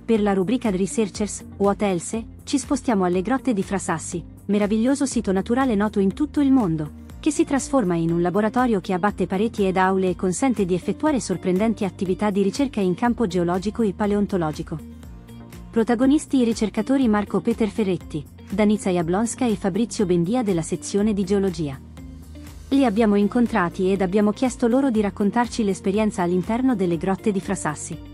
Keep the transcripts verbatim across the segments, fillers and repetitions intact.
Per la rubrica Researchers, What Else, ci spostiamo alle grotte di Frasassi, meraviglioso sito naturale noto in tutto il mondo, che si trasforma in un laboratorio che abbatte pareti ed aule e consente di effettuare sorprendenti attività di ricerca in campo geologico e paleontologico. Protagonisti i ricercatori Marco Peter Ferretti, Danica Jablonska e Fabrizio Bendia della sezione di geologia. Li abbiamo incontrati ed abbiamo chiesto loro di raccontarci l'esperienza all'interno delle grotte di Frasassi.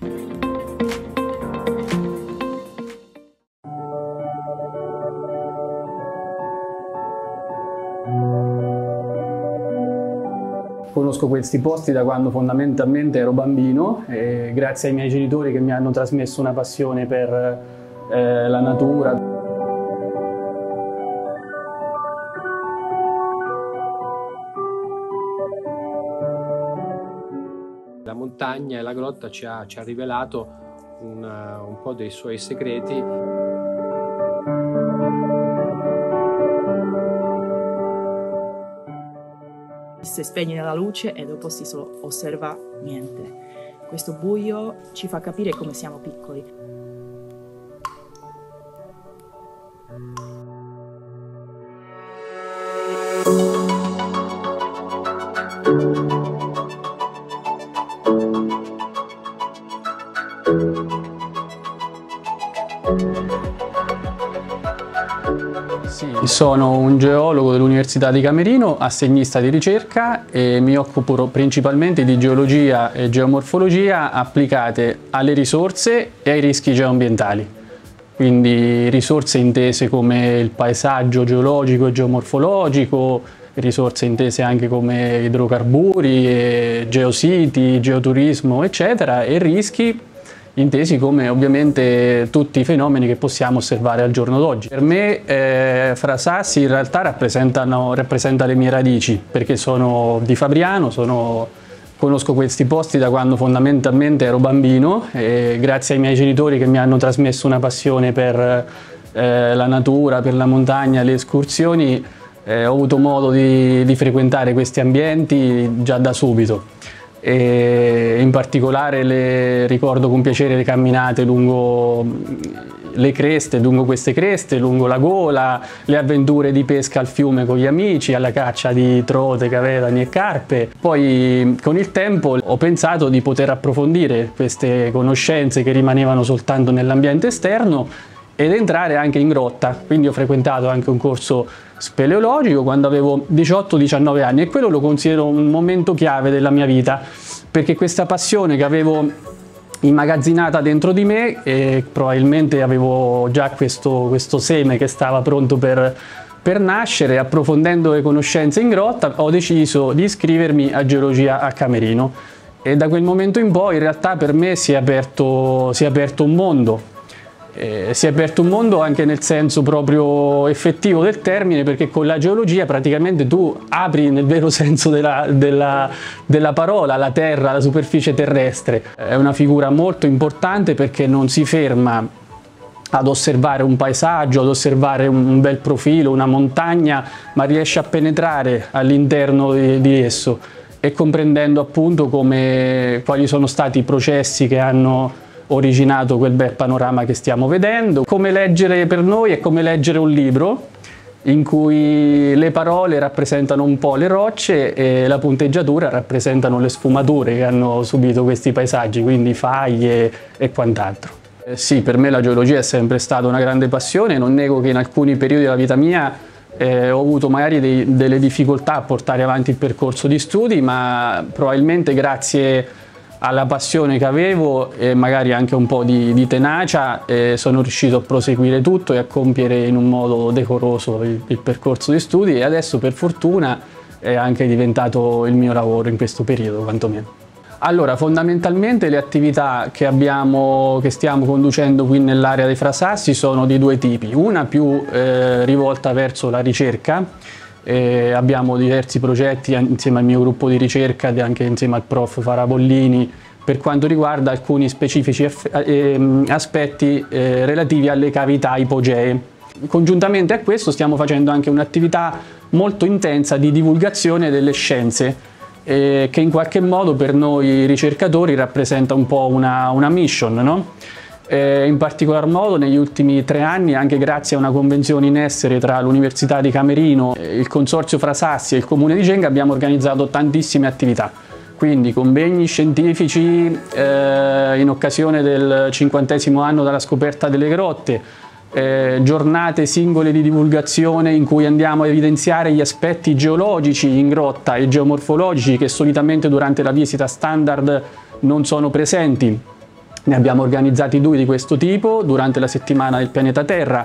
Conosco questi posti da quando fondamentalmente ero bambino e grazie ai miei genitori che mi hanno trasmesso una passione per eh, la natura. La montagna e la grotta ci ha, ci ha rivelato un, un po' dei suoi segreti. Si spegne la luce e dopo si solo osserva niente. Questo buio ci fa capire come siamo piccoli. Sì, sono un geologo dell'Università di Camerino, assegnista di ricerca e mi occupo principalmente di geologia e geomorfologia applicate alle risorse e ai rischi geoambientali. Quindi risorse intese come il paesaggio geologico e geomorfologico, risorse intese anche come idrocarburi, geositi, geoturismo, eccetera, e rischi intesi come ovviamente tutti i fenomeni che possiamo osservare al giorno d'oggi. Per me eh, Frasassi in realtà rappresentano, rappresenta le mie radici, perché sono di Fabriano, sono, conosco questi posti da quando fondamentalmente ero bambino e grazie ai miei genitori che mi hanno trasmesso una passione per eh, la natura, per la montagna, le escursioni, eh, ho avuto modo di, di frequentare questi ambienti già da subito. E in particolare le, ricordo con piacere le camminate lungo le creste, lungo queste creste, lungo la gola, le avventure di pesca al fiume con gli amici, alla caccia di trote, cavedani e carpe. Poi con il tempo ho pensato di poter approfondire queste conoscenze che rimanevano soltanto nell'ambiente esterno ed entrare anche in grotta, quindi ho frequentato anche un corso speleologico quando avevo diciotto diciannove anni e quello lo considero un momento chiave della mia vita, perché questa passione che avevo immagazzinata dentro di me e probabilmente avevo già questo, questo seme che stava pronto per, per nascere, approfondendo le conoscenze in grotta ho deciso di iscrivermi a geologia a Camerino e da quel momento in poi in realtà per me si è aperto, si è aperto un mondo. Eh, si è aperto un mondo anche nel senso proprio effettivo del termine, perché con la geologia praticamente tu apri nel vero senso della, della, della parola la terra, la superficie terrestre. È una figura molto importante perché non si ferma ad osservare un paesaggio, ad osservare un bel profilo, una montagna, ma riesce a penetrare all'interno di, di esso e comprendendo appunto come, quali sono stati i processi che hanno originato quel bel panorama che stiamo vedendo. Come leggere per noi è come leggere un libro in cui le parole rappresentano un po' le rocce e la punteggiatura rappresentano le sfumature che hanno subito questi paesaggi, quindi faglie e quant'altro. Eh sì, per me la geologia è sempre stata una grande passione, non nego che in alcuni periodi della vita mia eh, ho avuto magari dei, delle difficoltà a portare avanti il percorso di studi, ma probabilmente grazie alla passione che avevo e magari anche un po' di, di tenacia eh, sono riuscito a proseguire tutto e a compiere in un modo decoroso il, il percorso di studi e adesso per fortuna è anche diventato il mio lavoro in questo periodo quantomeno. Allora, fondamentalmente le attività che, abbiamo, che stiamo conducendo qui nell'area dei Frasassi sono di due tipi, una più eh, rivolta verso la ricerca. Eh, abbiamo diversi progetti insieme al mio gruppo di ricerca e anche insieme al prof Farabollini per quanto riguarda alcuni specifici eh, aspetti eh, relativi alle cavità ipogee. Congiuntamente a questo stiamo facendo anche un'attività molto intensa di divulgazione delle scienze eh, che in qualche modo per noi ricercatori rappresenta un po' una, una mission, no? Eh, in particolar modo negli ultimi tre anni, anche grazie a una convenzione in essere tra l'Università di Camerino, il Consorzio Frasassi e il Comune di Genga, abbiamo organizzato tantissime attività. Quindi convegni scientifici eh, in occasione del cinquantesimo anno dalla scoperta delle grotte, eh, giornate singole di divulgazione in cui andiamo a evidenziare gli aspetti geologici in grotta e geomorfologici che solitamente durante la visita standard non sono presenti. Ne abbiamo organizzati due di questo tipo durante la settimana del pianeta Terra.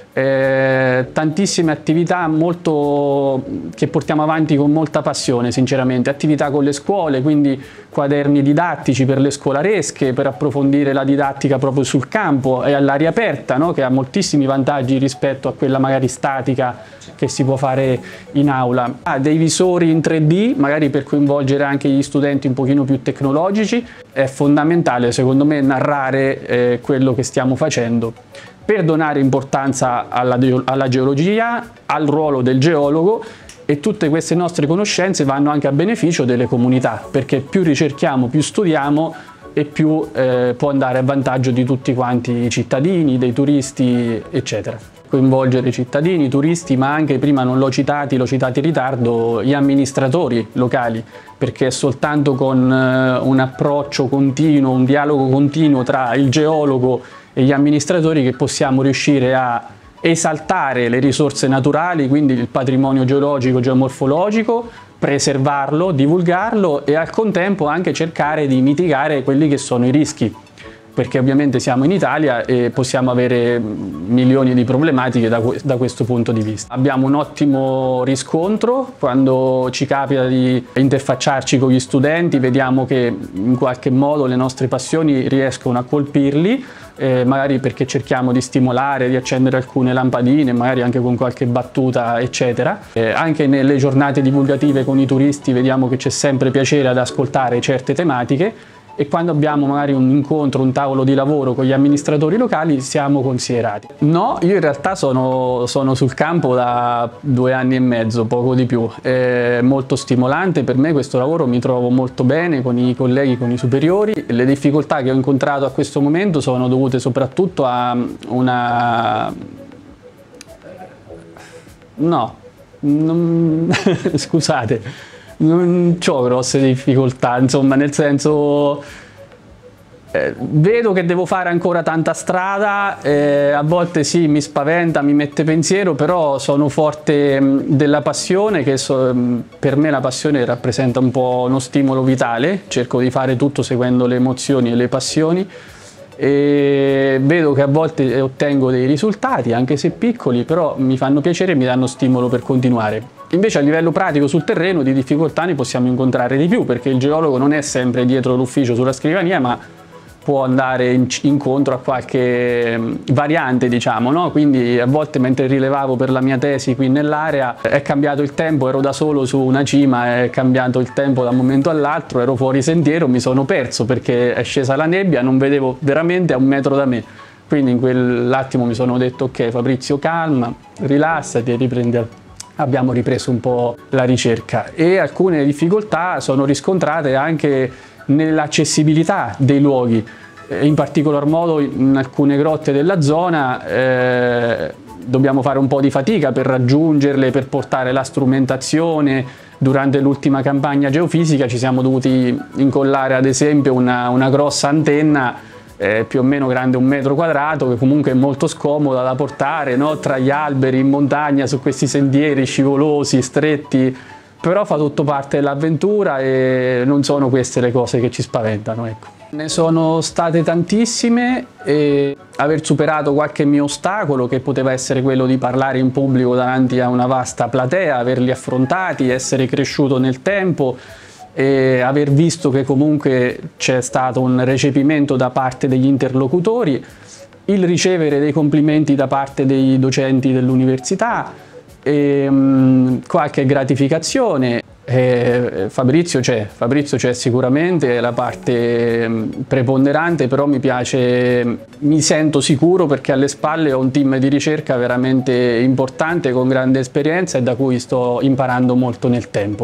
Eh, tantissime attività molto, che portiamo avanti con molta passione, sinceramente, attività con le scuole, quindi quaderni didattici per le scolaresche, per approfondire la didattica proprio sul campo e all'aria aperta, no? Che ha moltissimi vantaggi rispetto a quella magari statica che si può fare in aula. Ha dei visori in tre D, magari per coinvolgere anche gli studenti un pochino più tecnologici. È fondamentale secondo me narrare eh, quello che stiamo facendo, per donare importanza alla, alla geologia, al ruolo del geologo, e tutte queste nostre conoscenze vanno anche a beneficio delle comunità, perché più ricerchiamo, più studiamo e più eh, può andare a vantaggio di tutti quanti i cittadini, dei turisti, eccetera. Coinvolgere i cittadini, i turisti, ma anche, prima non l'ho citati, l'ho citati in ritardo, gli amministratori locali, perché è soltanto con eh, un approccio continuo, un dialogo continuo tra il geologo e gli amministratori che possiamo riuscire a esaltare le risorse naturali, quindi il patrimonio geologico, geomorfologico, preservarlo, divulgarlo e al contempo anche cercare di mitigare quelli che sono i rischi, perché ovviamente siamo in Italia e possiamo avere milioni di problematiche da, da questo punto di vista. Abbiamo un ottimo riscontro quando ci capita di interfacciarci con gli studenti, vediamo che in qualche modo le nostre passioni riescono a colpirli, eh, magari perché cerchiamo di stimolare, di accendere alcune lampadine, magari anche con qualche battuta, eccetera. Eh, anche nelle giornate divulgative con i turisti vediamo che c'è sempre piacere ad ascoltare certe tematiche, e quando abbiamo magari un incontro, un tavolo di lavoro con gli amministratori locali siamo considerati. No, io in realtà sono, sono sul campo da due anni e mezzo, poco di più. È molto stimolante per me questo lavoro, mi trovo molto bene con i colleghi, con i superiori. Le difficoltà che ho incontrato a questo momento sono dovute soprattutto a una... no, non... scusate. Non ho grosse difficoltà, insomma, nel senso eh, vedo che devo fare ancora tanta strada, eh, a volte sì, mi spaventa, mi mette pensiero, però sono forte mh, della passione, che so, mh, per me la passione rappresenta un po' uno stimolo vitale, cerco di fare tutto seguendo le emozioni e le passioni, e vedo che a volte ottengo dei risultati, anche se piccoli, però mi fanno piacere e mi danno stimolo per continuare. Invece a livello pratico sul terreno di difficoltà ne possiamo incontrare di più, perché il geologo non è sempre dietro l'ufficio sulla scrivania, ma può andare in, incontro a qualche variante, diciamo, no? Quindi a volte, mentre rilevavo per la mia tesi qui nell'area, è cambiato il tempo, ero da solo su una cima, è cambiato il tempo da un momento all'altro, ero fuori sentiero, mi sono perso perché è scesa la nebbia, non vedevo veramente a un metro da me. Quindi in quell'attimo mi sono detto: ok Fabrizio, calma, rilassati e riprendi al... Abbiamo ripreso un po' la ricerca, e alcune difficoltà sono riscontrate anche nell'accessibilità dei luoghi, in particolar modo in alcune grotte della zona eh, dobbiamo fare un po' di fatica per raggiungerle, per portare la strumentazione. Durante l'ultima campagna geofisica ci siamo dovuti incollare ad esempio una, una grossa antenna Eh, più o meno grande un metro quadrato, che comunque è molto scomoda da portare, no? Tra gli alberi in montagna, su questi sentieri scivolosi, stretti, però fa tutto parte dell'avventura e non sono queste le cose che ci spaventano, ecco. Ne sono state tantissime, e aver superato qualche mio ostacolo, che poteva essere quello di parlare in pubblico davanti a una vasta platea, averli affrontati, essere cresciuto nel tempo, e aver visto che comunque c'è stato un recepimento da parte degli interlocutori, il ricevere dei complimenti da parte dei docenti dell'università, e um, qualche gratificazione. E Fabrizio c'è, Fabrizio c'è sicuramente, è la parte preponderante, però mi piace, mi sento sicuro perché alle spalle ho un team di ricerca veramente importante, con grande esperienza e da cui sto imparando molto nel tempo.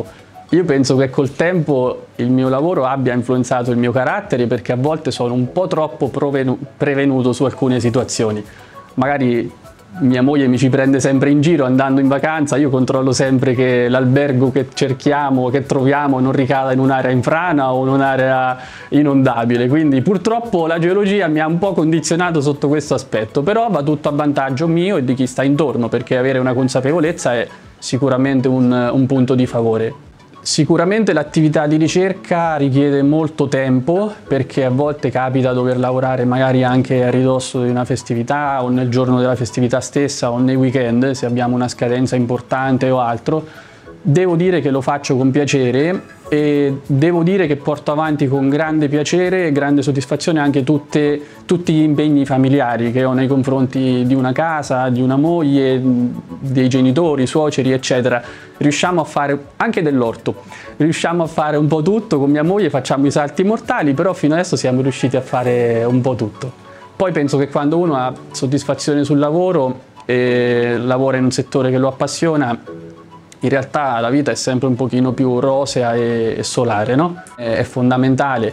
Io penso che col tempo il mio lavoro abbia influenzato il mio carattere, perché a volte sono un po' troppo prevenuto su alcune situazioni. Magari mia moglie mi ci prende sempre in giro andando in vacanza, io controllo sempre che l'albergo che cerchiamo, che troviamo, non ricada in un'area in frana o in un'area inondabile. Quindi purtroppo la geologia mi ha un po' condizionato sotto questo aspetto, però va tutto a vantaggio mio e di chi sta intorno, perché avere una consapevolezza è sicuramente un, un punto di favore. Sicuramente l'attività di ricerca richiede molto tempo, perché a volte capita dover lavorare magari anche a ridosso di una festività o nel giorno della festività stessa o nei weekend, se abbiamo una scadenza importante o altro. Devo dire che lo faccio con piacere e devo dire che porto avanti con grande piacere e grande soddisfazione anche tutte, tutti gli impegni familiari che ho nei confronti di una casa, di una moglie, dei genitori, suoceri, eccetera. Riusciamo a fare anche dell'orto, riusciamo a fare un po' tutto con mia moglie, facciamo i salti mortali, però fino adesso siamo riusciti a fare un po' tutto. Poi penso che quando uno ha soddisfazione sul lavoro e lavora in un settore che lo appassiona, in realtà la vita è sempre un pochino più rosea e, e solare, no? È fondamentale,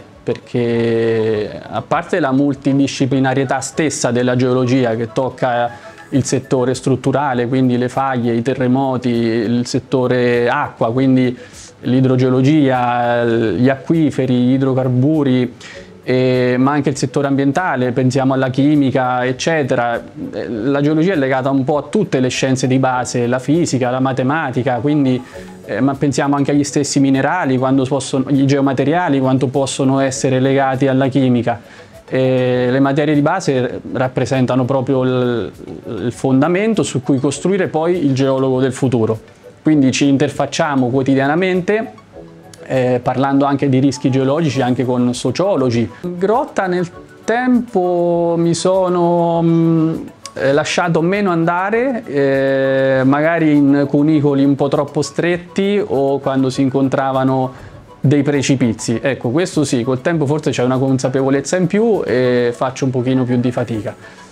perché a parte la multidisciplinarietà stessa della geologia, che tocca il settore strutturale, quindi le faglie, i terremoti, il settore acqua, quindi l'idrogeologia, gli acquiferi, gli idrocarburi, E, ma anche il settore ambientale, pensiamo alla chimica, eccetera. La geologia è legata un po' a tutte le scienze di base, la fisica, la matematica, quindi, eh, ma pensiamo anche agli stessi minerali, quando possono, gli geomateriali, quanto possono essere legati alla chimica. E le materie di base rappresentano proprio il, il fondamento su cui costruire poi il geologo del futuro. Quindi ci interfacciamo quotidianamente, Eh, parlando anche di rischi geologici, anche con sociologi. In grotta nel tempo mi sono mh, eh, lasciato meno andare, eh, magari in cunicoli un po' troppo stretti o quando si incontravano dei precipizi. Ecco, questo sì, col tempo forse c'è una consapevolezza in più e faccio un pochino più di fatica.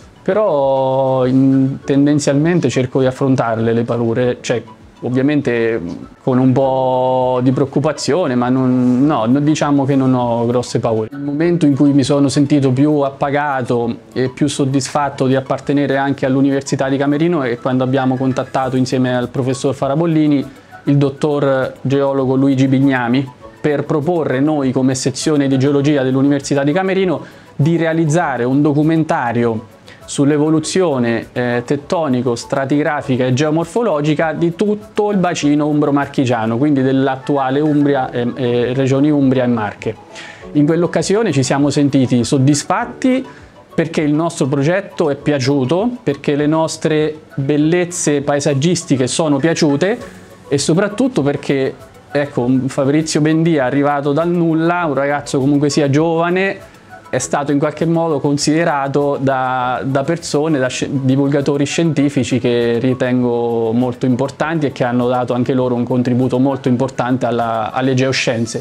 Però in, tendenzialmente cerco di affrontarle le paure, cioè ovviamente con un po' di preoccupazione, ma non, no, diciamo che non ho grosse paure. Il momento in cui mi sono sentito più appagato e più soddisfatto di appartenere anche all'Università di Camerino è quando abbiamo contattato insieme al professor Farabollini il dottor geologo Luigi Bignami per proporre noi come sezione di geologia dell'Università di Camerino di realizzare un documentario sull'evoluzione eh, tettonico, stratigrafica e geomorfologica di tutto il bacino umbro-marchigiano, quindi dell'attuale Umbria, eh, eh, regioni Umbria e Marche. In quell'occasione ci siamo sentiti soddisfatti perché il nostro progetto è piaciuto, perché le nostre bellezze paesaggistiche sono piaciute e soprattutto perché, ecco, Fabrizio Bendia, arrivato dal nulla, un ragazzo comunque sia giovane, è stato in qualche modo considerato da, da persone, da sci- divulgatori scientifici che ritengo molto importanti e che hanno dato anche loro un contributo molto importante alla, alle geoscienze.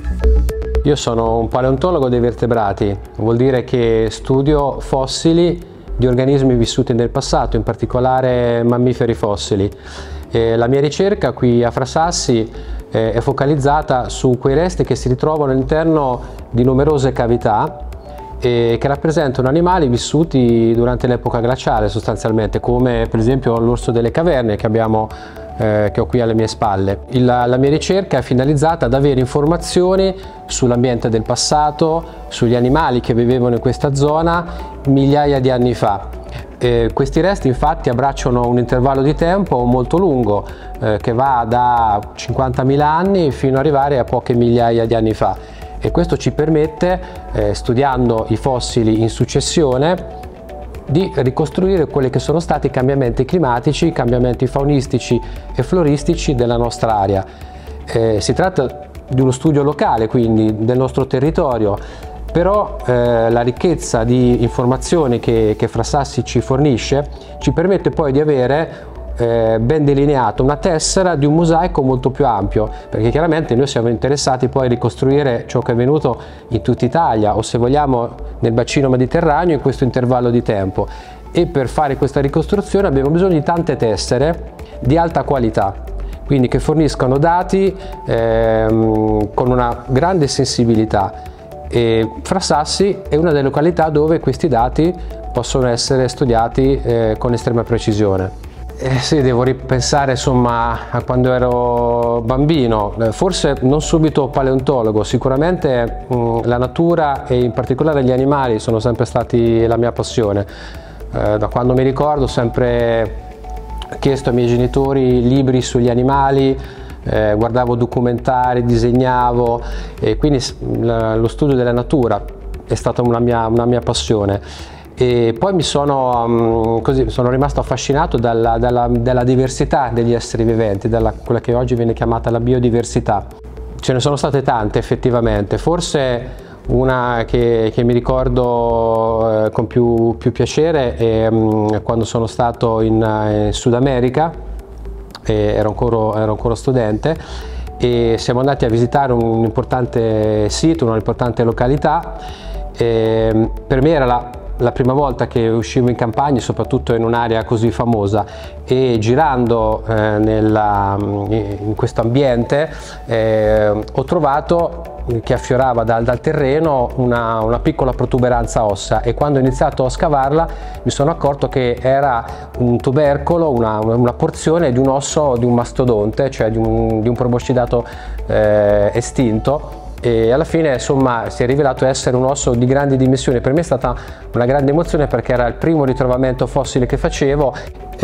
Io sono un paleontologo dei vertebrati, vuol dire che studio fossili di organismi vissuti nel passato, in particolare mammiferi fossili. E la mia ricerca qui a Frasassi eh, è focalizzata su quei resti che si ritrovano all'interno di numerose cavità e che rappresentano animali vissuti durante l'epoca glaciale sostanzialmente, come per esempio l'orso delle caverne che, abbiamo, eh, che ho qui alle mie spalle. Il, la mia ricerca è finalizzata ad avere informazioni sull'ambiente del passato, sugli animali che vivevano in questa zona migliaia di anni fa. Eh, questi resti infatti abbracciano un intervallo di tempo molto lungo, eh, che va da cinquantamila anni fino ad arrivare a poche migliaia di anni fa. E questo ci permette, eh, studiando i fossili in successione, di ricostruire quelli che sono stati i cambiamenti climatici, i cambiamenti faunistici e floristici della nostra area. Eh, si tratta di uno studio locale, quindi del nostro territorio, però eh, la ricchezza di informazioni che, che Frasassi ci fornisce ci permette poi di avere Eh, ben delineato una tessera di un mosaico molto più ampio, perché chiaramente noi siamo interessati poi a ricostruire ciò che è avvenuto in tutta Italia o, se vogliamo, nel bacino mediterraneo in questo intervallo di tempo, e per fare questa ricostruzione abbiamo bisogno di tante tessere di alta qualità. quindi che forniscano dati ehm, con una grande sensibilità. E Frasassi è una delle località dove questi dati possono essere studiati eh, con estrema precisione. Eh sì, devo ripensare insomma a quando ero bambino, forse non subito paleontologo, sicuramente mh, la natura e in particolare gli animali sono sempre stati la mia passione. Eh, da quando mi ricordo ho sempre chiesto ai miei genitori libri sugli animali, eh, guardavo documentari, disegnavo, e quindi lo studio della natura è stata una mia, una mia passione. E poi mi sono, um, così, sono rimasto affascinato dalla, dalla, dalla diversità degli esseri viventi, dalla quella che oggi viene chiamata la biodiversità. Ce ne sono state tante effettivamente, forse una che, che mi ricordo eh, con più, più piacere è um, quando sono stato in, in Sud America, e ero, ancora, ero ancora studente, e siamo andati a visitare un importante sito, un'importante località. E per me era la la prima volta che uscivo in campagna, soprattutto in un'area così famosa, e girando eh, nella, in questo ambiente eh, ho trovato che affiorava dal, dal terreno una, una piccola protuberanza ossea, e quando ho iniziato a scavarla mi sono accorto che era un tubercolo, una, una porzione di un osso di un mastodonte, cioè di un, di un proboscidato eh, estinto. E alla fine insomma si è rivelato essere un osso di grandi dimensioni. Per me è stata una grande emozione perché era il primo ritrovamento fossile che facevo.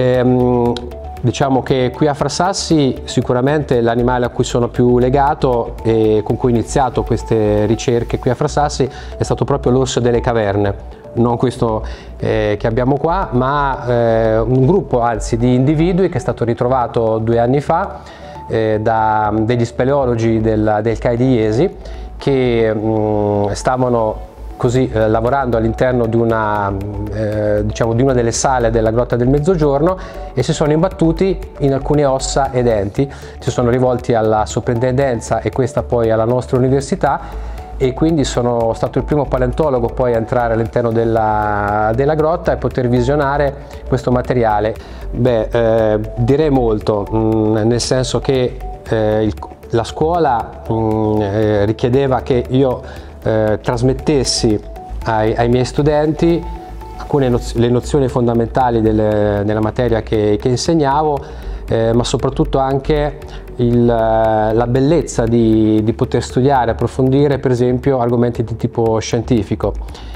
E, diciamo che qui a Frasassi sicuramente l'animale a cui sono più legato e con cui ho iniziato queste ricerche qui a Frasassi è stato proprio l'orso delle caverne. Non questo eh, che abbiamo qua, ma eh, un gruppo anzi di individui che è stato ritrovato due anni fa Eh, da degli speleologi del, del C A I di Iesi, che mh, stavano così eh, lavorando all'interno di una, eh, diciamo, di una delle sale della Grotta del Mezzogiorno, e si sono imbattuti in alcune ossa e denti, si sono rivolti alla soprintendenza e questa poi alla nostra università, e quindi sono stato il primo paleontologo poi a entrare all'interno della, della grotta e poter visionare questo materiale. Beh, eh, direi molto, mh, nel senso che eh, il, la scuola mh, eh, richiedeva che io eh, trasmettessi ai, ai miei studenti alcune noz- le nozioni fondamentali delle, della materia che, che insegnavo, eh, ma soprattutto anche il, la bellezza di, di poter studiare, approfondire per esempio argomenti di tipo scientifico.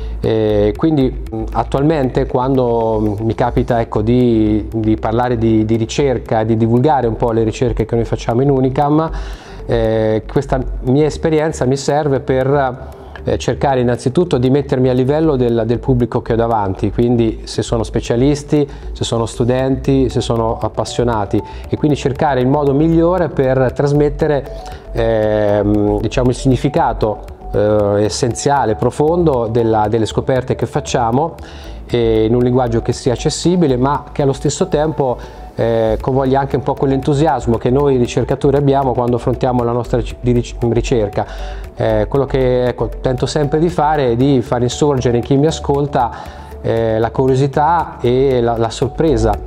E quindi attualmente quando mi capita ecco, di, di parlare di, di ricerca, di divulgare un po' le ricerche che noi facciamo in Unicam, eh, questa mia esperienza mi serve per eh, cercare innanzitutto di mettermi a livello del, del pubblico che ho davanti, quindi se sono specialisti, se sono studenti, se sono appassionati, e quindi cercare il modo migliore per trasmettere eh, diciamo, il significato Eh, essenziale, profondo della, delle scoperte che facciamo, eh, in un linguaggio che sia accessibile ma che allo stesso tempo eh, convoglia anche un po' quell'entusiasmo che noi ricercatori abbiamo quando affrontiamo la nostra ricerca. Eh, quello che ecco, tento sempre di fare è di far insorgere in chi mi ascolta eh, la curiosità e la, la sorpresa.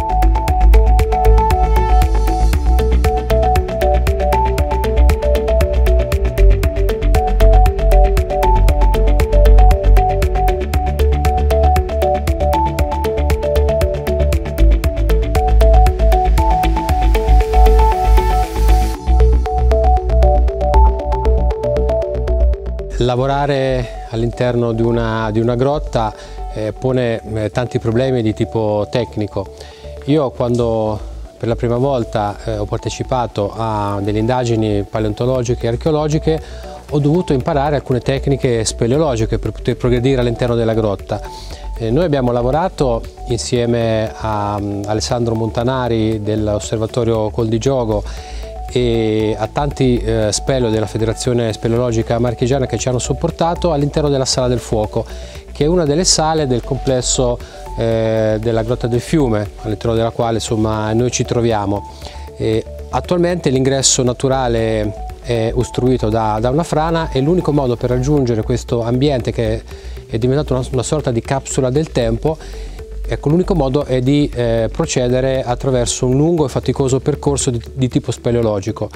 Lavorare all'interno di una, di una grotta eh, pone eh, tanti problemi di tipo tecnico. Io quando per la prima volta eh, ho partecipato a delle indagini paleontologiche e archeologiche ho dovuto imparare alcune tecniche speleologiche per poter progredire all'interno della grotta. Eh, noi abbiamo lavorato insieme a um, Alessandro Montanari dell'Osservatorio Col di Giogo e a tanti eh, speleo della Federazione Speleologica Marchigiana che ci hanno supportato all'interno della Sala del Fuoco, che è una delle sale del complesso eh, della Grotta del Fiume, all'interno della quale insomma, noi ci troviamo. E attualmente l'ingresso naturale è ostruito da, da una frana, e l'unico modo per raggiungere questo ambiente, che è diventato una, una sorta di capsula del tempo, Ecco, l'unico modo è di eh, procedere attraverso un lungo e faticoso percorso di, di tipo speleologico.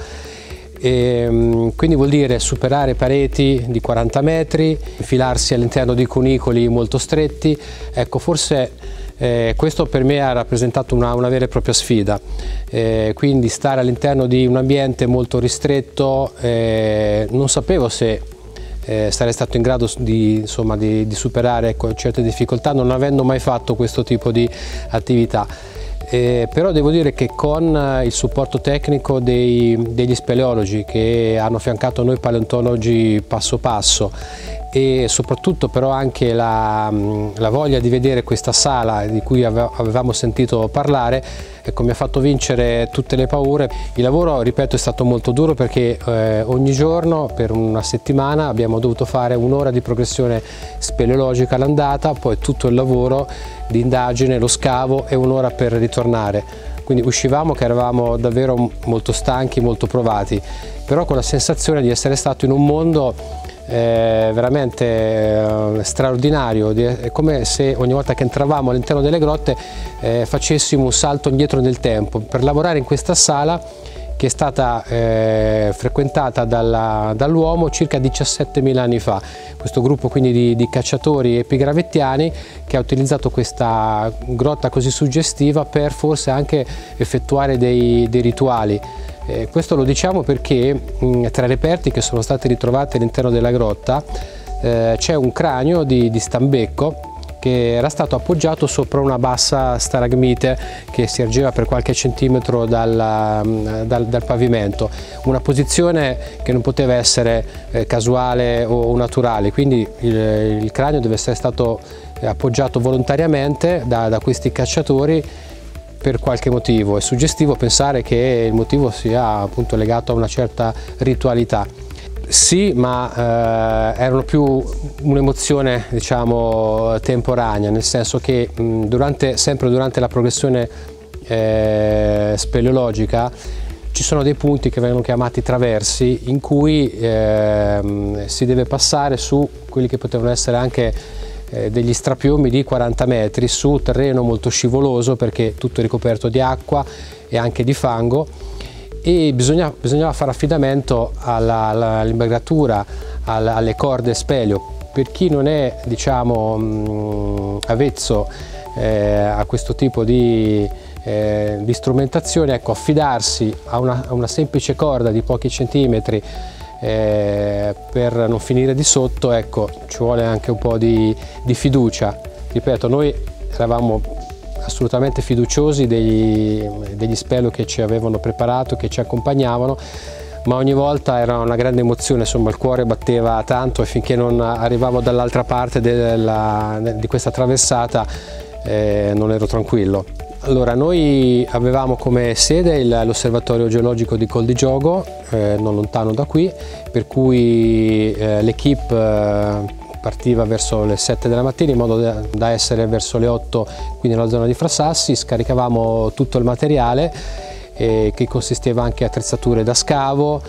E, quindi vuol dire superare pareti di quaranta metri, infilarsi all'interno di cunicoli molto stretti. Ecco, forse eh, questo per me ha rappresentato una, una vera e propria sfida. Eh, quindi stare all'interno di un ambiente molto ristretto, eh, non sapevo se Eh, sarei stato in grado di, insomma, di, di superare ecco, certe difficoltà, non avendo mai fatto questo tipo di attività. Eh, però devo dire che con il supporto tecnico dei, degli speleologi che hanno affiancato noi paleontologi passo passo, e soprattutto però anche la, la voglia di vedere questa sala di cui avevamo sentito parlare, ecco, mi ha fatto vincere tutte le paure. Il lavoro, ripeto, è stato molto duro perché eh, ogni giorno per una settimana abbiamo dovuto fare un'ora di progressione speleologica all'andata, poi tutto il lavoro di indagine, lo scavo e un'ora per ritornare. Quindi uscivamo che eravamo davvero molto stanchi, molto provati, però con la sensazione di essere stato in un mondo Eh, veramente eh, straordinario. È come se ogni volta che entravamo all'interno delle grotte eh, facessimo un salto indietro nel tempo per lavorare in questa sala che è stata eh, frequentata dall'uomo circa diciassettemila anni fa. Questo gruppo quindi di, di cacciatori epigravettiani che ha utilizzato questa grotta così suggestiva per forse anche effettuare dei, dei rituali. Eh, questo lo diciamo perché mh, tra i reperti che sono stati ritrovati all'interno della grotta eh, c'è un cranio di, di stambecco che era stato appoggiato sopra una bassa stalagmite che si ergeva per qualche centimetro dal, dal, dal pavimento, una posizione che non poteva essere eh, casuale o naturale, quindi il, il cranio deve essere stato appoggiato volontariamente da, da questi cacciatori per qualche motivo. È suggestivo pensare che il motivo sia appunto legato a una certa ritualità. Sì, ma eh, erano più un'emozione, diciamo, temporanea, nel senso che mh, durante, sempre durante la progressione eh, speleologica ci sono dei punti che vengono chiamati traversi in cui eh, si deve passare su quelli che potevano essere anche eh, degli strapiombi di quaranta metri su terreno molto scivoloso perché tutto è ricoperto di acqua e anche di fango, e bisogna, bisognava fare affidamento all'imbragatura, alla, alle corde speleo. Per chi non è, diciamo, mh, avvezzo eh, a questo tipo di, eh, di strumentazione, ecco, affidarsi a una, a una semplice corda di pochi centimetri eh, per non finire di sotto, ecco, ci vuole anche un po' di, di fiducia. Ripeto, noi eravamo assolutamente fiduciosi degli, degli spelo che ci avevano preparato, che ci accompagnavano, ma ogni volta era una grande emozione, insomma il cuore batteva tanto e finché non arrivavo dall'altra parte della, di questa traversata eh, non ero tranquillo. Allora, noi avevamo come sede l'osservatorio geologico di Col di Giogo, eh, non lontano da qui, per cui eh, l'equipe eh, partiva verso le sette della mattina in modo da essere verso le otto qui nella zona di Frasassi. Scaricavamo tutto il materiale eh, che consisteva anche attrezzature da scavo,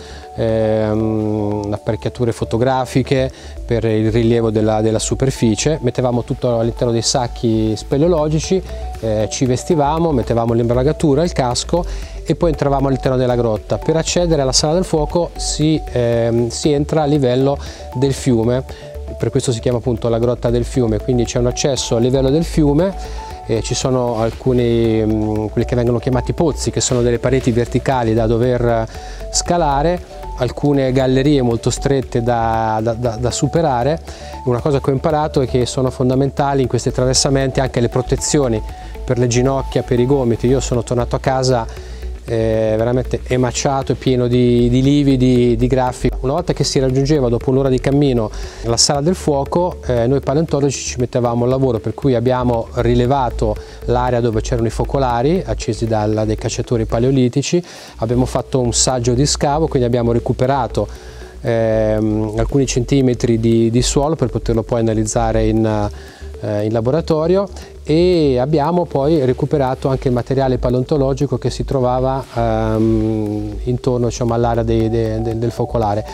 ehm, apparecchiature fotografiche per il rilievo della, della superficie. Mettevamo tutto all'interno dei sacchi speleologici, eh, ci vestivamo, mettevamo l'imbragatura, il casco e poi entravamo all'interno della grotta. Per accedere alla sala del fuoco si, ehm, si entra a livello del fiume. Per questo si chiama appunto la grotta del fiume, quindi c'è un accesso a livello del fiume, eh, ci sono alcuni, mh, quelli che vengono chiamati pozzi, che sono delle pareti verticali da dover scalare, alcune gallerie molto strette da, da, da, da superare. Una cosa che ho imparato è che sono fondamentali in questi attraversamenti anche le protezioni per le ginocchia, per i gomiti. Io sono tornato a casa Eh, veramente emaciato e pieno di, di lividi, di graffi. Una volta che si raggiungeva dopo un'ora di cammino la sala del fuoco, eh, noi paleontologi ci mettevamo al lavoro, per cui abbiamo rilevato l'area dove c'erano i focolari accesi dal, dai cacciatori paleolitici, abbiamo fatto un saggio di scavo, quindi abbiamo recuperato eh, alcuni centimetri di, di suolo per poterlo poi analizzare in, eh, in laboratorio, e abbiamo poi recuperato anche il materiale paleontologico che si trovava um, intorno, diciamo, all'area de, de, de, del focolare,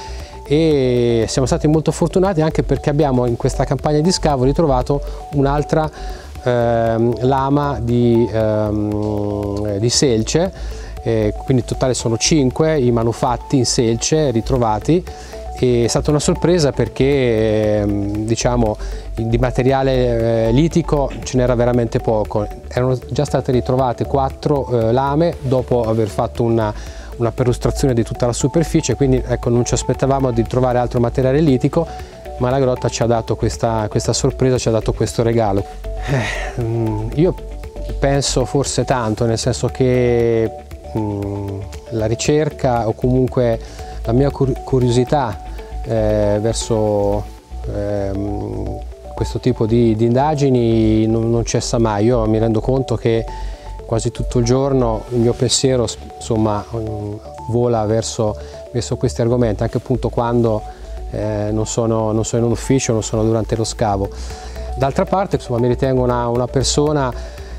e siamo stati molto fortunati anche perché abbiamo in questa campagna di scavo ritrovato un'altra ehm, lama di, ehm, di selce, eh, quindi in totale sono cinque i manufatti in selce ritrovati. È stata una sorpresa perché ehm, diciamo, di materiale eh, litico ce n'era veramente poco. Erano già state ritrovate quattro eh, lame dopo aver fatto una, una perlustrazione di tutta la superficie, quindi ecco, non ci aspettavamo di trovare altro materiale litico, ma la grotta ci ha dato questa, questa sorpresa, ci ha dato questo regalo. Eh, io penso forse tanto, nel senso che mh, la ricerca o comunque la mia curiosità eh, verso ehm, questo tipo di, di indagini non, non cessa mai. Io mi rendo conto che quasi tutto il giorno il mio pensiero insomma, vola verso, verso questi argomenti, anche appunto quando eh, non, sono, non sono in un ufficio, non sono durante lo scavo. D'altra parte insomma, mi ritengo una, una persona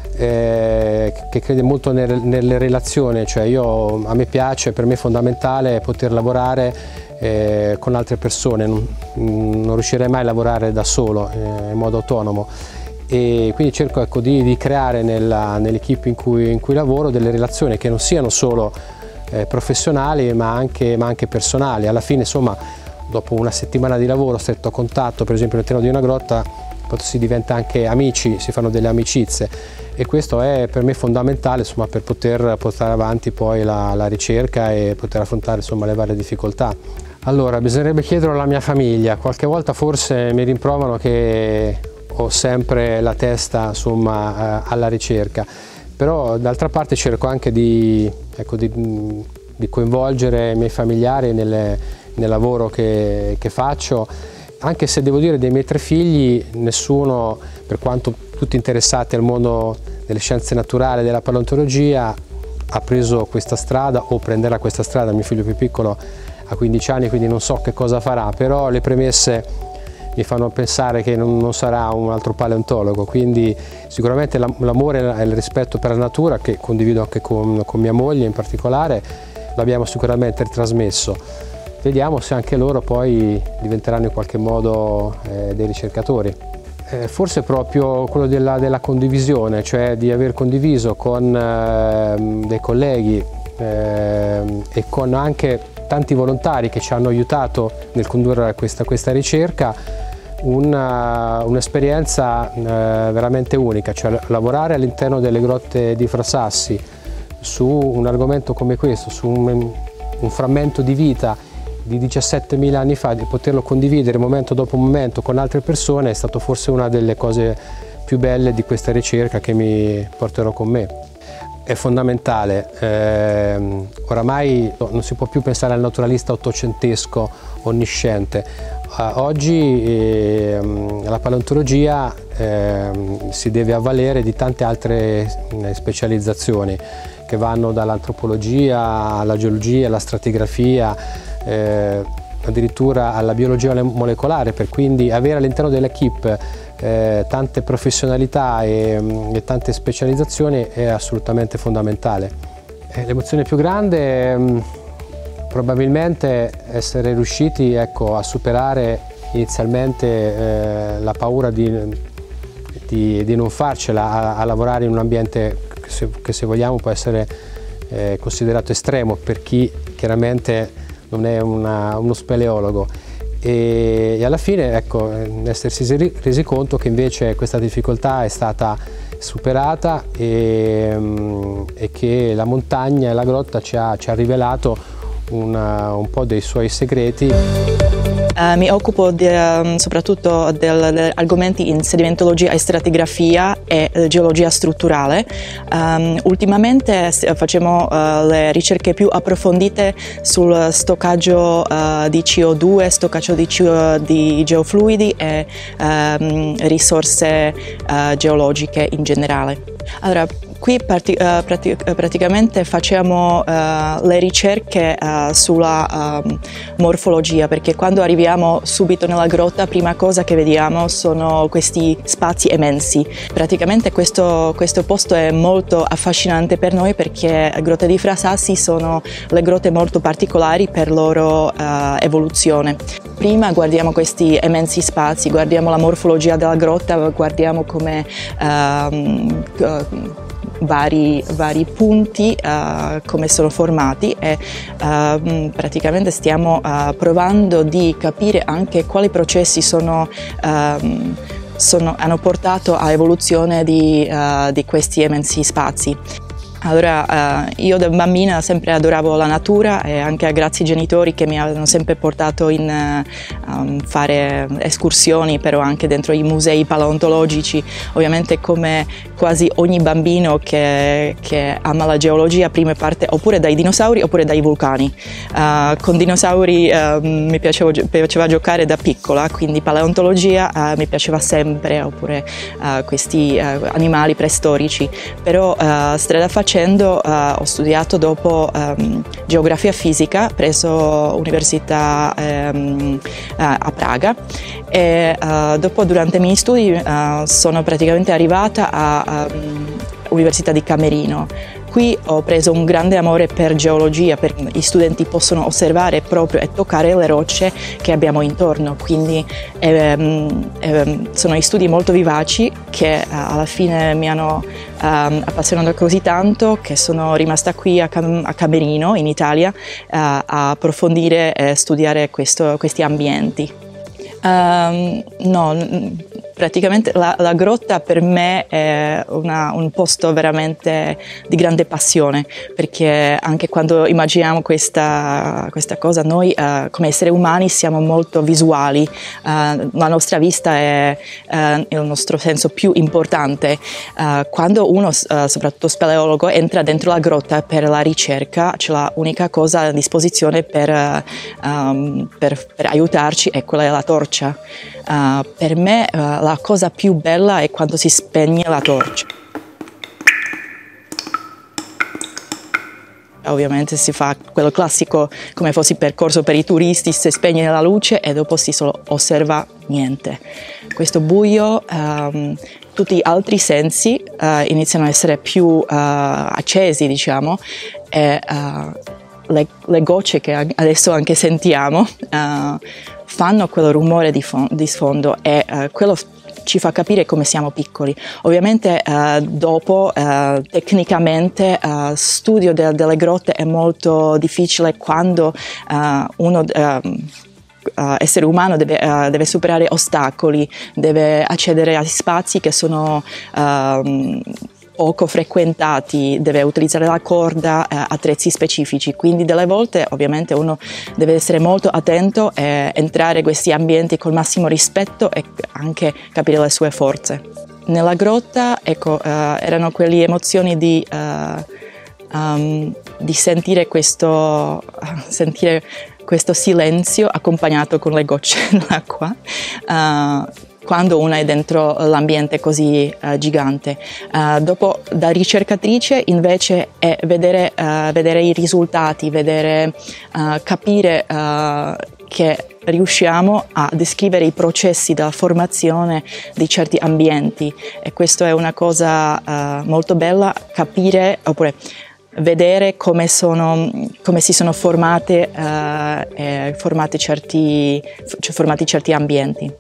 eh, che crede molto nelle, nelle relazioni, cioè io, a me piace, per me è fondamentale poter lavorare eh, con altre persone, non, non riuscirei mai a lavorare da solo, eh, in modo autonomo. E quindi cerco ecco, di, di creare nell'equipe in cui, in cui lavoro delle relazioni che non siano solo eh, professionali ma anche, ma anche personali. Alla fine insomma dopo una settimana di lavoro stretto a contatto, per esempio all'interno di una grotta, si diventa anche amici, si fanno delle amicizie e questo è per me fondamentale insomma, per poter portare avanti poi la, la ricerca e poter affrontare insomma, le varie difficoltà. Allora bisognerebbe chiederlo alla mia famiglia, qualche volta forse mi rimprovano che ho sempre la testa insomma, alla ricerca, però d'altra parte cerco anche di, ecco, di, di coinvolgere i miei familiari nelle, nel lavoro che, che faccio, anche se devo dire dei miei tre figli nessuno, per quanto tutti interessati al mondo delle scienze naturali e della paleontologia, ha preso questa strada o prenderà questa strada. Mio figlio più piccolo ha quindici anni, quindi non so che cosa farà, però le premesse mi fanno pensare che non, non sarà un altro paleontologo, quindi sicuramente l'amore e il rispetto per la natura, che condivido anche con, con mia moglie in particolare, l'abbiamo sicuramente ritrasmesso. Vediamo se anche loro poi diventeranno in qualche modo eh, dei ricercatori. Eh, forse proprio quello della, della condivisione, cioè di aver condiviso con eh, dei colleghi eh, e con anche tanti volontari che ci hanno aiutato nel condurre questa, questa ricerca, un'esperienza un eh, veramente unica, cioè lavorare all'interno delle grotte di Frasassi su un argomento come questo, su un, un frammento di vita di diciassettemila anni fa, di poterlo condividere momento dopo momento con altre persone, è stato forse una delle cose più belle di questa ricerca che mi porterò con me. È fondamentale, eh, oramai non si può più pensare al naturalista ottocentesco onnisciente. Uh, oggi eh, la paleontologia eh, si deve avvalere di tante altre eh, specializzazioni che vanno dall'antropologia alla geologia, alla stratigrafia, eh, addirittura alla biologia molecolare, per quindi avere all'interno dell'equipe eh, tante professionalità e, e tante specializzazioni è assolutamente fondamentale. Eh, l'emozione più grande è probabilmente essere riusciti ecco, a superare inizialmente eh, la paura di, di, di non farcela a, a lavorare in un ambiente che se, che se vogliamo può essere eh, considerato estremo per chi chiaramente non è una, uno speleologo, e, e alla fine ecco, essersi resi conto che invece questa difficoltà è stata superata e, e che la montagna e la grotta ci ha, ci ha rivelato una, un po' dei suoi segreti. Uh, mi occupo di, um, soprattutto degli argomenti in sedimentologia e stratigrafia e uh, geologia strutturale. Um, ultimamente facciamo uh, le ricerche più approfondite sul stoccaggio uh, di C O due, stoccaggio di, di geofluidi e um, risorse uh, geologiche in generale. Allora, Qui parti, uh, prati, uh, praticamente facciamo uh, le ricerche uh, sulla uh, morfologia, perché quando arriviamo subito nella grotta, prima cosa che vediamo sono questi spazi immensi. Praticamente questo, questo posto è molto affascinante per noi, perché le grotte di Fra Sassi sono le grotte molto particolari per loro uh, evoluzione. Prima guardiamo questi immensi spazi, guardiamo la morfologia della grotta, guardiamo come uh, uh, Vari, vari punti uh, come sono formati e uh, praticamente stiamo uh, provando di capire anche quali processi sono, uh, sono, hanno portato all'evoluzione di, uh, di questi immensi spazi. Allora, uh, io da bambina sempre adoravo la natura, e anche grazie ai genitori che mi hanno sempre portato in uh, um, fare escursioni, però anche dentro i musei paleontologici. Ovviamente, come quasi ogni bambino che, che ama la geologia, prima parte oppure dai dinosauri oppure dai vulcani. Uh, con dinosauri uh, mi piaceva, piaceva giocare da piccola, quindi paleontologia uh, mi piaceva sempre, oppure uh, questi uh, animali preistorici. Però uh, strada facendo Uh, ho studiato dopo um, geografia fisica presso Università um, uh, a Praga, e uh, dopo, durante i miei studi, uh, sono praticamente arrivata all'Università um, di Camerino. Qui ho preso un grande amore per geologia, perché gli studenti possono osservare proprio e toccare le rocce che abbiamo intorno, quindi ehm, ehm, sono gli studi molto vivaci che eh, alla fine mi hanno ehm, appassionato così tanto che sono rimasta qui a, Cam a Camerino, in Italia, eh, a approfondire e studiare questo, questi ambienti. Um, no, praticamente la, la grotta per me è una, un posto veramente di grande passione, perché anche quando immaginiamo questa, questa cosa, noi uh, come esseri umani siamo molto visuali, uh, la nostra vista è uh, il nostro senso più importante. Uh, quando uno, uh, soprattutto speleologo, entra dentro la grotta per la ricerca, c'è l'unica cosa a disposizione per, uh, um, per, per aiutarci, e quella è la torcia. Uh, per me uh, la cosa più bella è quando si spegne la torcia. Ovviamente si fa quello classico, come fosse il percorso per i turisti, si spegne la luce e dopo si solo osserva niente. Questo buio, um, tutti gli altri sensi uh, iniziano a essere più uh, accesi, diciamo, e uh, le, le gocce che adesso anche sentiamo uh, fanno quel rumore di, di sfondo, e uh, quello ci fa capire come siamo piccoli. Ovviamente uh, dopo uh, tecnicamente uh, studio de delle grotte è molto difficile quando uh, uno uh, Uh, essere umano deve, uh, deve superare ostacoli, deve accedere a spazi che sono uh, poco frequentati, deve utilizzare la corda, uh, attrezzi specifici, quindi delle volte ovviamente uno deve essere molto attento e entrare in questi ambienti col massimo rispetto e anche capire le sue forze. Nella grotta, ecco, uh, erano quelle emozioni di uh, um, di sentire questo uh, sentire questo silenzio accompagnato con le gocce d'acqua uh, quando una è dentro l'ambiente così uh, gigante. Uh, dopo, da ricercatrice invece è vedere, uh, vedere i risultati, vedere, uh, capire uh, che riusciamo a descrivere i processi della formazione di certi ambienti, e questo è una cosa uh, molto bella, capire oppure vedere come, sono, come si sono formate, uh, eh, formate certi, cioè formati certi ambienti.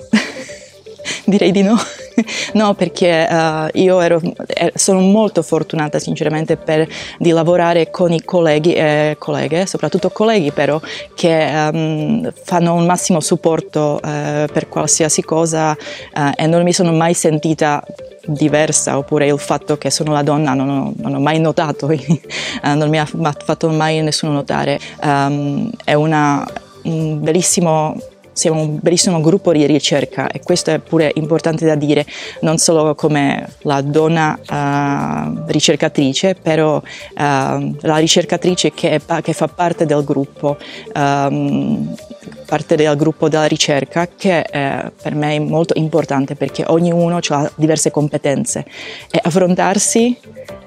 Direi di no. No, perché uh, io ero, sono molto fortunata sinceramente per, di lavorare con i colleghi e colleghe, soprattutto colleghi però, che um, fanno un massimo supporto uh, per qualsiasi cosa, uh, e non mi sono mai sentita diversa, oppure il fatto che sono la donna non ho, non ho mai notato, uh, non mi ha fatto mai nessuno notare. Um, è una, un bellissimo Siamo un bellissimo gruppo di ricerca, e questo è pure importante da dire, non solo come la donna uh, ricercatrice, però uh, la ricercatrice che, è, che fa parte del gruppo, um, parte del gruppo della ricerca, che eh, per me è molto importante, perché ognuno ha diverse competenze, e affrontarsi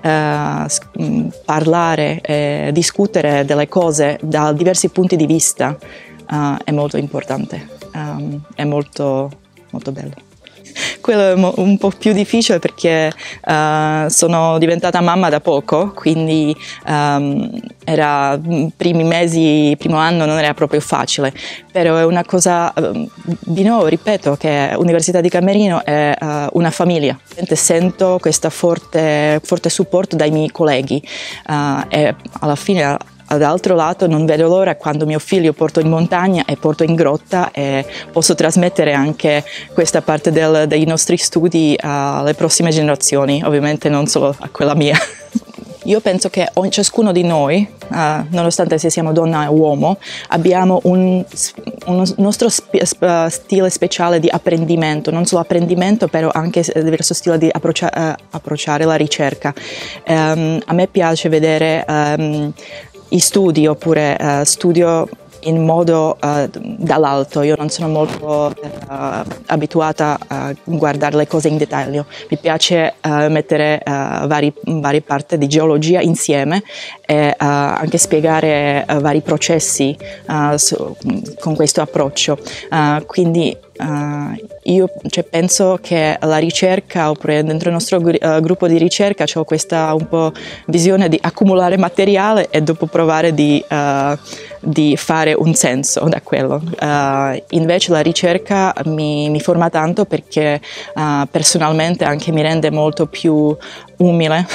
eh, parlare e discutere delle cose da diversi punti di vista eh, è molto importante, um, è molto, molto bello. Quello è un po' più difficile perché uh, sono diventata mamma da poco, quindi um, era primi mesi, primo anno non era proprio facile, però è una cosa, uh, di nuovo ripeto che Università di Camerino è uh, una famiglia. Sento questo forte, forte supporto dai miei colleghi uh, e alla fine dall'altro lato non vedo l'ora quando mio figlio porto in montagna e porto in grotta e posso trasmettere anche questa parte del, dei nostri studi alle prossime generazioni, ovviamente non solo a quella mia. Io penso che ciascuno di noi, uh, nonostante se siamo donna o uomo, abbiamo un, un nostro sp- stile speciale di apprendimento, non solo apprendimento, però anche diverso stile di approccia- uh, approcciare la ricerca. Um, a me piace vedere um, i studi oppure uh, studio in modo uh, dall'alto. Io non sono molto uh, abituata a guardare le cose in dettaglio. Mi piace uh, mettere uh, vari, varie parti di geologia insieme e uh, anche spiegare uh, vari processi uh, su, con questo approccio. Uh, quindi Uh, io cioè, penso che la ricerca, oppure dentro il nostro uh, gruppo di ricerca c'ho questa un po' visione di accumulare materiale e dopo provare di, uh, di fare un senso da quello. Uh, invece la ricerca mi, mi forma tanto perché uh, personalmente anche mi rende molto più umile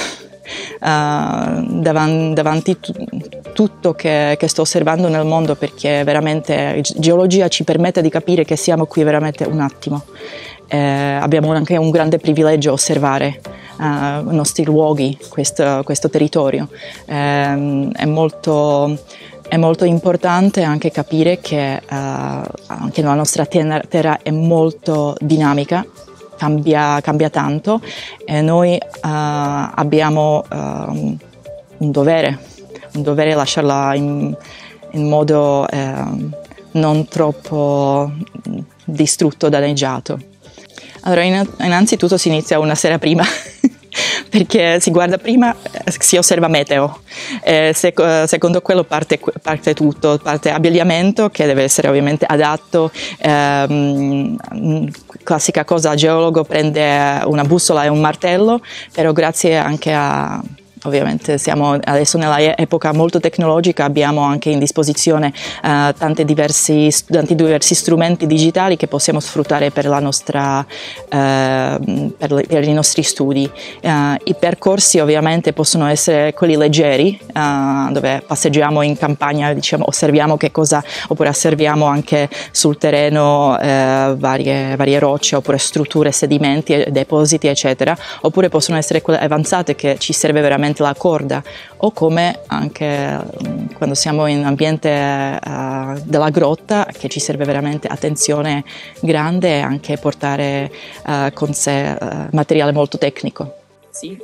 Uh, davanti, davanti a tutto che, che sto osservando nel mondo, perché veramente geologia ci permette di capire che siamo qui veramente un attimo. Eh, abbiamo anche un grande privilegio osservare uh, i nostri luoghi, questo, questo territorio. Eh, è molto È molto importante anche capire che uh, anche la nostra terra è molto dinamica. Cambia, cambia tanto e noi uh, abbiamo uh, un dovere, un dovere lasciarla in, in modo uh, non troppo distrutto, danneggiato. Allora, innanzitutto si inizia una sera prima perché si guarda prima, si osserva meteo, eh, sec- secondo quello parte, parte tutto, parte abbigliamento che deve essere ovviamente adatto, ehm, classica cosa, geologo prende una bussola e un martello, però grazie anche a... Ovviamente siamo adesso nella epoca molto tecnologica, abbiamo anche in disposizione uh, tanti, diversi, tanti diversi strumenti digitali che possiamo sfruttare per, la nostra, uh, per, le, per i nostri studi. Uh, I percorsi ovviamente possono essere quelli leggeri, uh, dove passeggiamo in campagna, diciamo, osserviamo che cosa, oppure osserviamo anche sul terreno uh, varie, varie rocce, oppure strutture, sedimenti, depositi, eccetera. Oppure possono essere quelle avanzate che ci serve veramente la corda, o come anche quando siamo in ambiente uh, della grotta, che ci serve veramente attenzione grande e anche portare uh, con sé uh, materiale molto tecnico. Sì,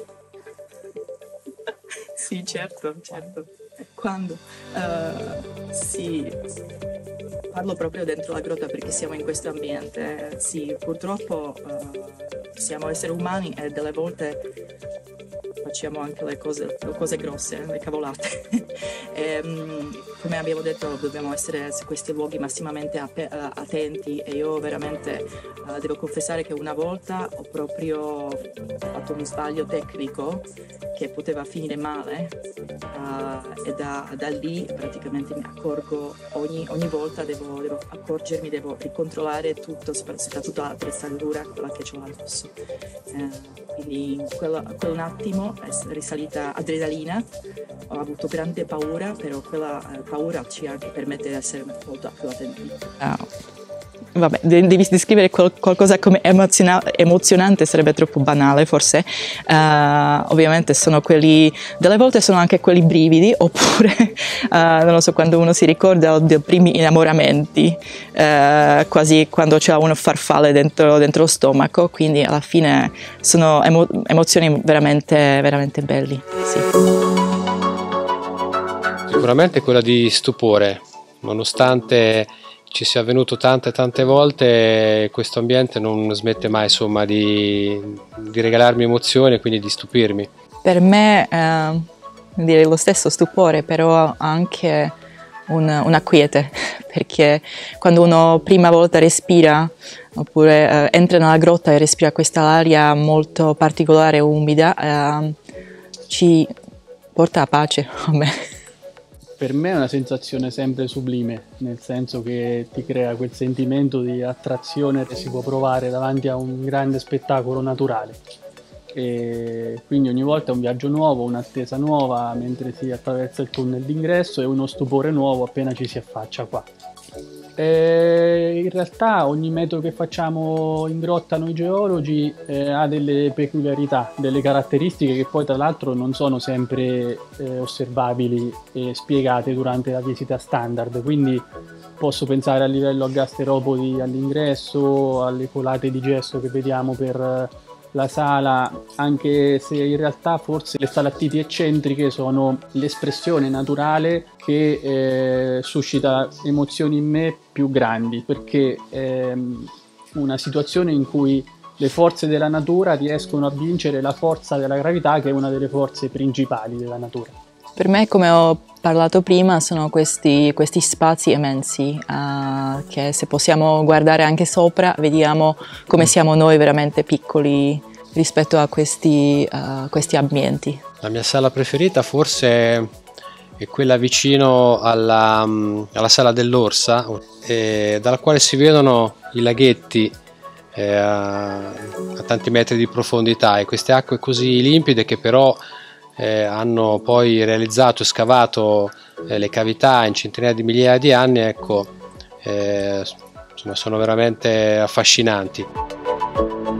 sì, certo, certo. Quando uh, sì, parlo proprio dentro la grotta perché siamo in questo ambiente. Sì, purtroppo uh, siamo esseri umani e delle volte facciamo anche le cose, le cose grosse, le cavolate. e, come abbiamo detto, dobbiamo essere su questi luoghi massimamente attenti e io veramente uh, devo confessare che una volta ho proprio fatto uno sbaglio tecnico che poteva finire male uh, e da, da lì praticamente mi accorgo ogni, ogni volta devo, devo accorgermi, devo ricontrollare tutto, soprattutto l'attrezzatura, quella che ho addosso. Uh, quindi in quello, quel attimo è risalita adrenalina, ho avuto grande paura, però quella eh, paura ci anche permette di essere molto più attenti. Oh. Vabbè, devi descrivere qual- qualcosa come emoziona- emozionante, sarebbe troppo banale forse. Uh, ovviamente sono quelli, delle volte sono anche quelli brividi, oppure uh, non lo so, quando uno si ricorda dei primi innamoramenti, uh, quasi quando c'è uno farfalle dentro, dentro lo stomaco, quindi alla fine sono emo- emozioni veramente, veramente belli. Sì. Sicuramente quella di stupore, nonostante ci sia avvenuto tante tante volte, questo ambiente non smette mai insomma di, di regalarmi emozioni e quindi di stupirmi. Per me eh, dire lo stesso stupore, però anche un, una quiete, perché quando uno prima volta respira oppure eh, entra nella grotta e respira questa aria molto particolare e umida, eh, ci porta a pace a me. Per me è una sensazione sempre sublime, nel senso che ti crea quel sentimento di attrazione che si può provare davanti a un grande spettacolo naturale. E quindi ogni volta è un viaggio nuovo, un'attesa nuova mentre si attraversa il tunnel d'ingresso e uno stupore nuovo appena ci si affaccia qua. E in realtà ogni metodo che facciamo in grotta noi geologi eh, ha delle peculiarità, delle caratteristiche che poi tra l'altro non sono sempre eh, osservabili e spiegate durante la visita standard, quindi posso pensare a livello a gasteropodi all'ingresso, alle colate di gesso che vediamo per la sala, anche se in realtà forse le stalattiti eccentriche sono l'espressione naturale che eh, suscita emozioni in me più grandi, perché è una situazione in cui le forze della natura riescono a vincere la forza della gravità, che è una delle forze principali della natura. Per me, come ho parlato prima, sono questi, questi spazi immensi uh, che se possiamo guardare anche sopra vediamo come siamo noi veramente piccoli rispetto a questi, uh, questi ambienti. La mia sala preferita forse è quella vicino alla, alla sala dell'Orsa, eh, dalla quale si vedono i laghetti eh, a, a tanti metri di profondità, e queste acque così limpide che però Eh, hanno poi realizzato e scavato eh, le cavità in centinaia di migliaia di anni, ecco, eh, insomma, sono veramente affascinanti.